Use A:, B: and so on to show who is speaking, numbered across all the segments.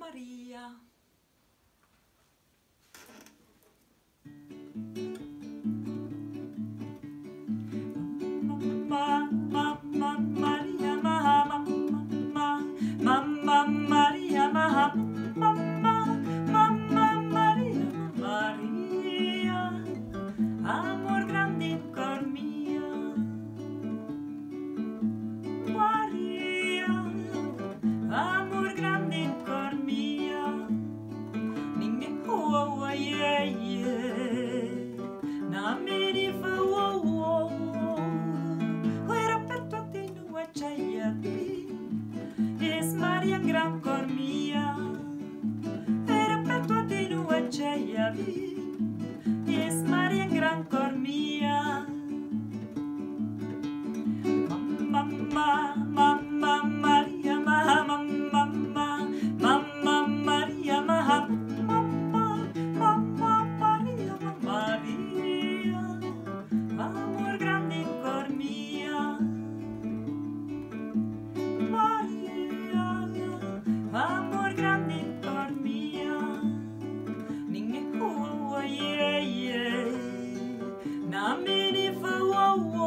A: Maria. Mamma Maria, Mamma Maria, Mamma Maria, Maria, amor grande in cor mia. Maria, amor grande in cor mia. Ninge hoa ye ye, na mi di fa wo. Era per tutti noi c'è es Maria gran cor mia. Era per tutti noi c'è es Maria gran cor mia. Mamma Maria, Mamma Maria, Mamma Maria, Maria, amor grande in cor mia. Maria, amor grande in cor mia. Ninge hoa ye ye, na mi di fa wo.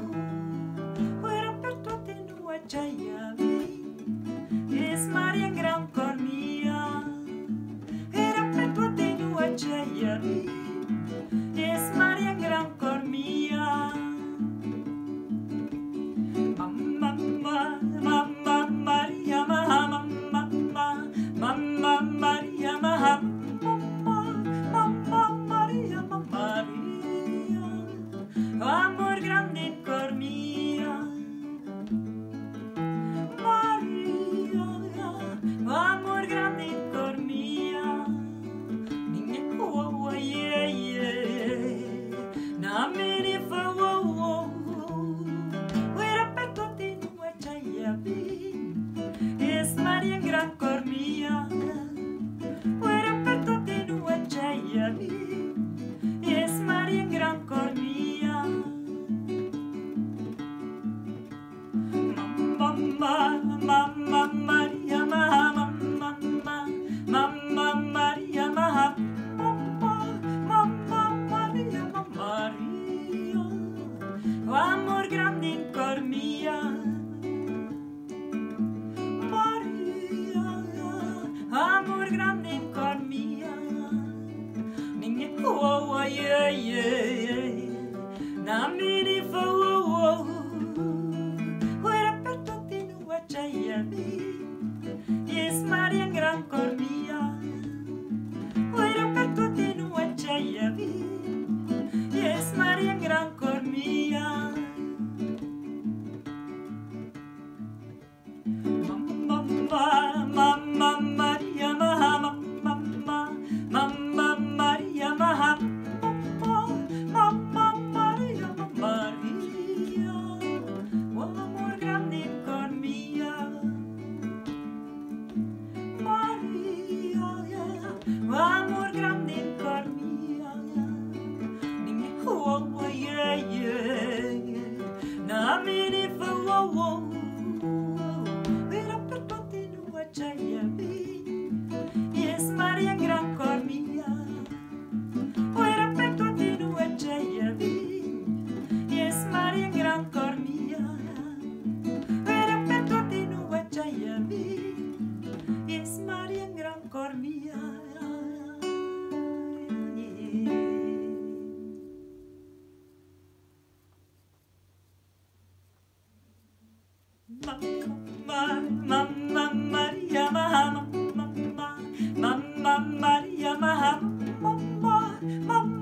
A: Es Maria gran cor mia. Era per tutti noi c'è es Maria gran cor mia. Mamma Maria, Mamma Maria, Mamma Maria, Maria, amor grande in cor mia. Amor grande in cor mia. Ninge hoa ye ye, na mi di fa wo. Era per tutti noi c'è es Maria gran cor mia. Era per tutti noi c'è es Maria gran cor mia. Mamma Maria, Mamma Maria, Mamma Maria, Maria, amor grande in cor mia. Maria, amor grande in cor mia. Ninge hoa ye ye, na mi di fa wo. Es Maria gran cor mia. Era per tutti noi c'è es Maria gran cor mia. Mamma Maria, Mamma Maria, Mamma Maria, Maria, amor grande in cor mia. Amor grande in cor mia. Ninge hoa ye ye, na mi di fa wo. Era per tutti noi c'è es Maria gran cor mia. Era per tutti noi c'è es Maria gran cor mia. Era per tutti noi c'è es Maria gran cor mia. Mamma Maria, Mamma Maria, Mamma